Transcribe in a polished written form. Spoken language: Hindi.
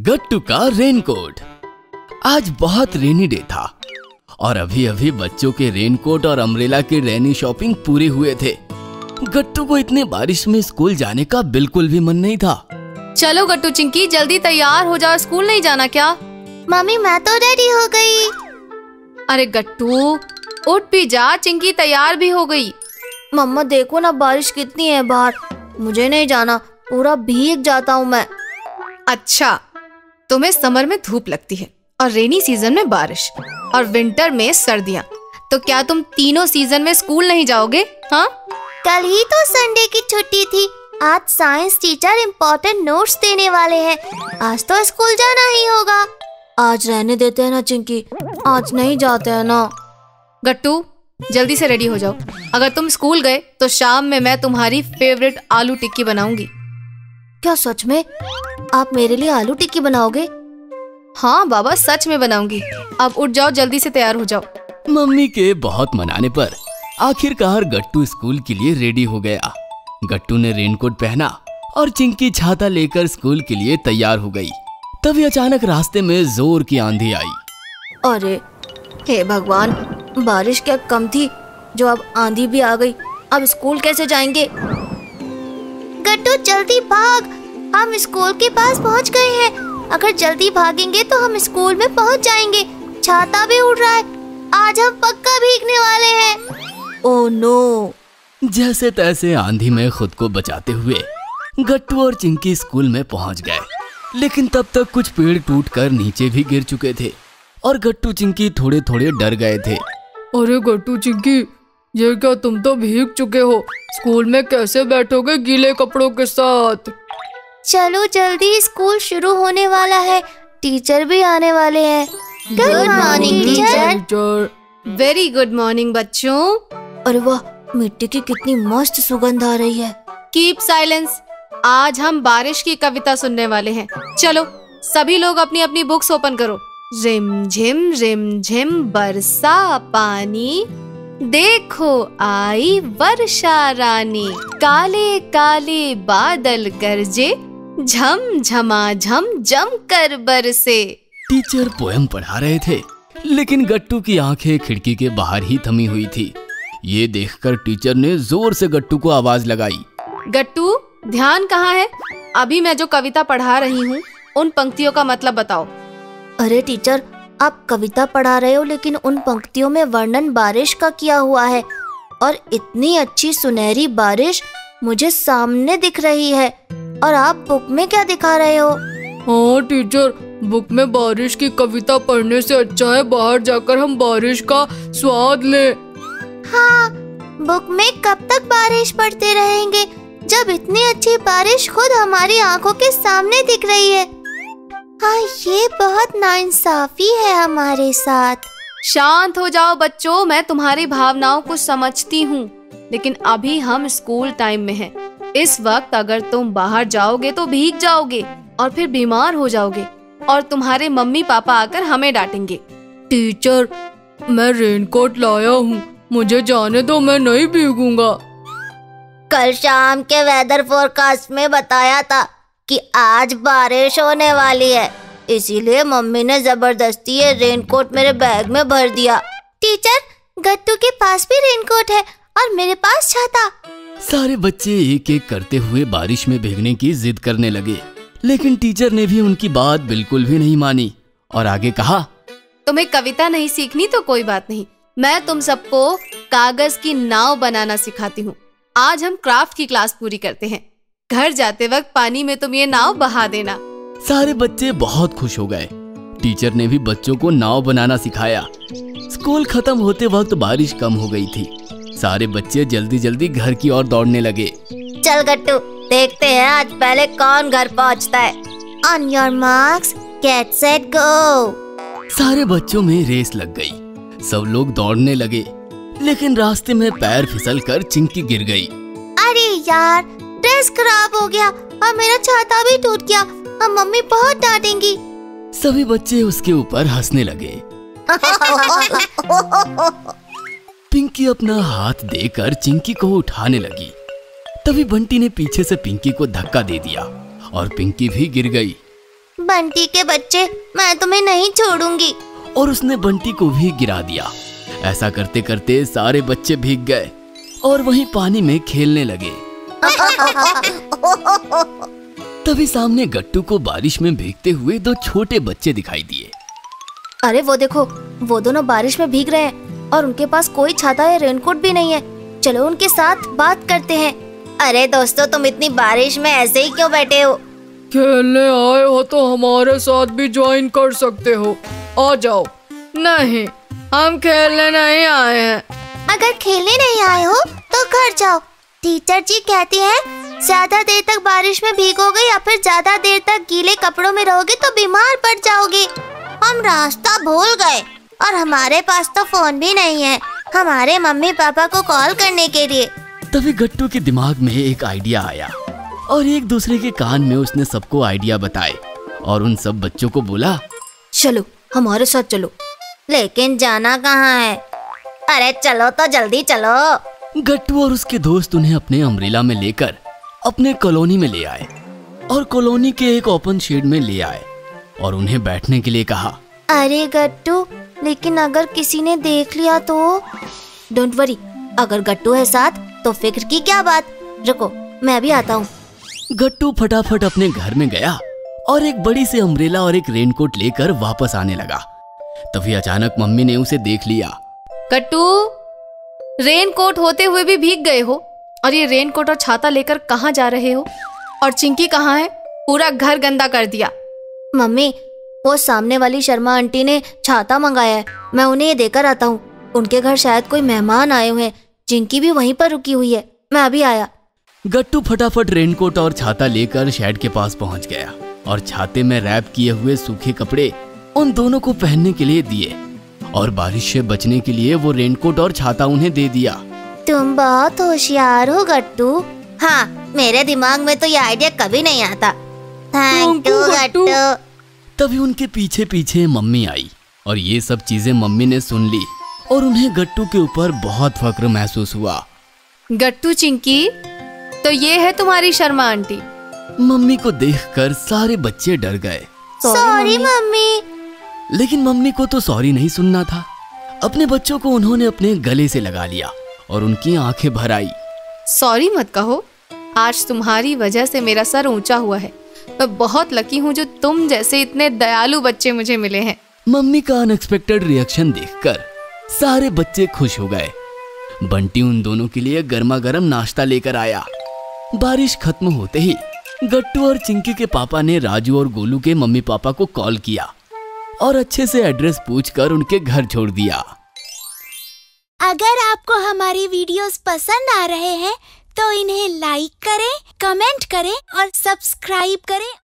गट्टू का रेनकोट। आज बहुत रेनी डे था और अभी अभी बच्चों के रेनकोट और अम्ब्रेला की रेनी शॉपिंग पूरे हुए थे। गट्टू को इतने बारिश में स्कूल जाने का बिल्कुल भी मन नहीं था। चलो गट्टू चिंकी जल्दी तैयार हो जाओ, स्कूल नहीं जाना क्या? मम्मी मैं तो रेडी हो गई। अरे गट्टू उठ भी जा, चिंकी तैयार भी हो गई। मम्मा देखो ना बारिश कितनी है बाहर, मुझे नहीं जाना, पूरा भीग जाता हूँ मैं। अच्छा, तुम्हें समर में धूप लगती है और रेनी सीजन में बारिश और विंटर में सर्दियाँ, तो क्या तुम तीनों सीजन में स्कूल नहीं जाओगे? हाँ, कल ही तो संडे की छुट्टी थी, आज साइंस टीचर इम्पोर्टेंट नोट्स देने वाले हैं, आज तो स्कूल जाना ही होगा। आज रहने देते हैं ना चिंकी, आज नहीं जाते हैं ना। गट्टू जल्दी से रेडी हो जाओ, अगर तुम स्कूल गए तो शाम में मैं तुम्हारी फेवरेट आलू टिक्की बनाऊंगी। क्या सच में? आप मेरे लिए आलू टिक्की बनाओगे? हाँ बाबा सच में बनाऊंगी। अब उठ जाओ, जल्दी से तैयार हो जाओ। मम्मी के बहुत मनाने पर आखिरकार गट्टू स्कूल के लिए रेडी हो गया। गट्टू ने रेनकोट पहना और चिंकी छाता लेकर स्कूल के लिए तैयार हो गई। तभी अचानक रास्ते में जोर की आंधी आई। अरे हे भगवान, बारिश क्या कम थी जो अब आंधी भी आ गई। अब स्कूल कैसे जाएंगे? गट्टू जल्दी भाग, हम स्कूल के पास पहुंच गए हैं। अगर जल्दी भागेंगे तो हम स्कूल में पहुंच जाएंगे। छाता भी उड़ रहा है, आज हम पक्का भीगने वाले हैं। Oh no! जैसे तैसे आंधी में खुद को बचाते हुए गट्टू और चिंकी स्कूल में पहुंच गए, लेकिन तब तक कुछ पेड़ टूटकर नीचे भी गिर चुके थे और गट्टू चिंकी थोड़े थोड़े डर गए थे। अरे गट्टू चिंकी, ये क्या तुम तो भीग चुके हो, स्कूल में कैसे बैठोगे गीले कपड़ों के साथ? चलो जल्दी, स्कूल शुरू होने वाला है, टीचर भी आने वाले हैं। Good morning teacher. Very good morning बच्चों। अरे वाह, मिट्टी की कितनी मस्त सुगंध आ रही है। कीप साइलेंस, आज हम बारिश की कविता सुनने वाले हैं। चलो सभी लोग अपनी अपनी बुक्स ओपन करो। रिम झिम बरसा पानी, देखो आई वर्षा रानी, काले काले बादल गरजे, झम झमाझम जम कर बरसे। टीचर पोएम पढ़ा रहे थे, लेकिन गट्टू की आंखें खिड़की के बाहर ही थमी हुई थी। ये देखकर टीचर ने जोर से गट्टू को आवाज लगाई। गट्टू ध्यान कहाँ है? अभी मैं जो कविता पढ़ा रही हूँ उन पंक्तियों का मतलब बताओ। अरे टीचर, आप कविता पढ़ा रहे हो लेकिन उन पंक्तियों में वर्णन बारिश का किया हुआ है और इतनी अच्छी सुनहरी बारिश मुझे सामने दिख रही है, और आप बुक में क्या दिखा रहे हो? हाँ टीचर, बुक में बारिश की कविता पढ़ने से अच्छा है बाहर जाकर हम बारिश का स्वाद लें। हाँ, बुक में कब तक बारिश पढ़ते रहेंगे जब इतनी अच्छी बारिश खुद हमारी आंखों के सामने दिख रही है। हाँ, ये बहुत नाइंसाफी है हमारे साथ। शांत हो जाओ बच्चों, मैं तुम्हारी भावनाओं को समझती हूँ, लेकिन अभी हम स्कूल टाइम में हैं। इस वक्त अगर तुम बाहर जाओगे तो भीग जाओगे और फिर बीमार हो जाओगे और तुम्हारे मम्मी पापा आकर हमें डांटेंगे। टीचर, मैं रेनकोट लाया हूँ, मुझे जाने दो, मैं नहीं भीगूंगा। कल शाम के वेदर फोरकास्ट में बताया था कि आज बारिश होने वाली है, इसीलिए मम्मी ने जबरदस्ती ये रेनकोट मेरे बैग में भर दिया। टीचर, गट्टू के पास भी रेनकोट है और मेरे पास छाता। सारे बच्चे एक एक करते हुए बारिश में भीगने की जिद करने लगे, लेकिन टीचर ने भी उनकी बात बिल्कुल भी नहीं मानी और आगे कहा, तुम्हें कविता नहीं सीखनी तो कोई बात नहीं, मैं तुम सबको कागज की नाव बनाना सिखाती हूँ। आज हम क्राफ्ट की क्लास पूरी करते हैं, घर जाते वक्त पानी में तुम ये नाव बहा देना। सारे बच्चे बहुत खुश हो गए। टीचर ने भी बच्चों को नाव बनाना सिखाया। स्कूल खत्म होते वक्त बारिश कम हो गई थी। सारे बच्चे जल्दी जल्दी घर की ओर दौड़ने लगे। चल गट्टू, देखते हैं आज पहले कौन घर पहुंचता है। On your marks, get set go. सारे बच्चों में रेस लग गई, सब लोग दौड़ने लगे, लेकिन रास्ते में पैर फिसलकर चिंकी गिर गई। अरे यार, ड्रेस खराब हो गया और मेरा छाता भी टूट गया, अब मम्मी बहुत डांटेंगी। सभी बच्चे उसके ऊपर हंसने लगे। पिंकी अपना हाथ देकर चिंकी को उठाने लगी। तभी बंटी ने पीछे से पिंकी को धक्का दे दिया और पिंकी भी गिर गई। बंटी के बच्चे, मैं तुम्हें नहीं छोड़ूंगी। और उसने बंटी को भी गिरा दिया। ऐसा करते करते सारे बच्चे भीग गए और वहीं पानी में खेलने लगे। तभी सामने गट्टू को बारिश में भीगते हुए दो छोटे बच्चे दिखाई दिए। अरे वो देखो, वो दोनों बारिश में भीग रहे हैं और उनके पास कोई छाता या रेनकोट भी नहीं है। चलो उनके साथ बात करते हैं। अरे दोस्तों, तुम इतनी बारिश में ऐसे ही क्यों बैठे हो? खेलने आए हो तो हमारे साथ भी ज्वाइन कर सकते हो, आ जाओ। नहीं, हम खेलने नहीं आए हैं। अगर खेलने नहीं आए हो तो घर जाओ। टीचर जी कहती हैं ज्यादा देर तक बारिश में भीगोगे या फिर ज्यादा देर तक गीले कपड़ों में रहोगे तो बीमार पड़ जाओगे। हम रास्ता भूल गए और हमारे पास तो फोन भी नहीं है हमारे मम्मी पापा को कॉल करने के लिए। तभी गट्टू के दिमाग में एक आइडिया आया और एक दूसरे के कान में उसने सबको आइडिया बताए और उन सब बच्चों को बोला, चलो हमारे साथ चलो। लेकिन जाना कहाँ है? अरे चलो तो जल्दी चलो। गट्टू और उसके दोस्त उन्हें अपने अम्ब्रेला में लेकर अपने कॉलोनी में ले आए और कॉलोनी के एक ओपन शेड में ले आए और उन्हें बैठने के लिए कहा। अरे गट्टू, लेकिन अगर किसी ने देख लिया तो? डोंट वरी, अगर गट्टू है साथ तो फिक्र की क्या बात। रुको, मैं भी आता हूँ। गट्टू फटाफट अपने घर में गया और एक बड़ी सी अम्ब्रेला और एक रेनकोट लेकर वापस आने लगा। तभी अचानक मम्मी ने उसे देख लिया। गट्टू, रेनकोट होते हुए भी भीग गए हो और ये रेनकोट और छाता लेकर कहाँ जा रहे हो? और चिंकी कहाँ है? पूरा घर गंदा कर दिया। मम्मी, वो सामने वाली शर्मा आंटी ने छाता मंगाया है, मैं उन्हें ये देकर आता हूँ। उनके घर शायद कोई मेहमान आए हुए हैं। चिंकी भी वहीं पर रुकी हुई है, मैं अभी आया। गट्टू फटाफट रेनकोट और छाता लेकर शेड के पास पहुंच गया और छाते में रैप किए हुए सूखे कपड़े उन दोनों को पहनने के लिए दिए और बारिश से बचने के लिए वो रेनकोट और छाता उन्हें दे दिया। तुम बहुत होशियार हो गट्टू। हाँ, मेरे दिमाग में तो ये आइडिया कभी नहीं आता। Thank you Gattu. तभी उनके पीछे पीछे मम्मी आई और ये सब चीजें मम्मी ने सुन ली और उन्हें गट्टू के ऊपर बहुत फक्र महसूस हुआ। गट्टू, चिंकी, तो ये है तुम्हारी शर्मा आंटी। मम्मी को देखकर सारे बच्चे डर गए। Sorry mummy. लेकिन मम्मी को तो सॉरी नहीं सुनना था। अपने बच्चों को उन्होंने अपने गले से लगा लिया और उनकी आंखें भर आई। सॉरी मत कहो, आज तुम्हारी वजह से मेरा सर ऊंचा हुआ है। मैं बहुत लकी हूँ जो तुम जैसे इतने दयालु बच्चे मुझे मिले हैं। मम्मी का अनएक्सपेक्टेड रिएक्शन देखकर सारे बच्चे खुश हो गए। बंटी उन दोनों के लिए गर्मा गर्म नाश्ता लेकर आया। बारिश खत्म होते ही गट्टू और चिंकी के पापा ने राजू और गोलू के मम्मी पापा को कॉल किया और अच्छे से एड्रेस पूछकर उनके घर छोड़ दिया। अगर आपको हमारी वीडियोस पसंद आ रहे हैं तो इन्हें लाइक करें, कमेंट करें और सब्सक्राइब करें।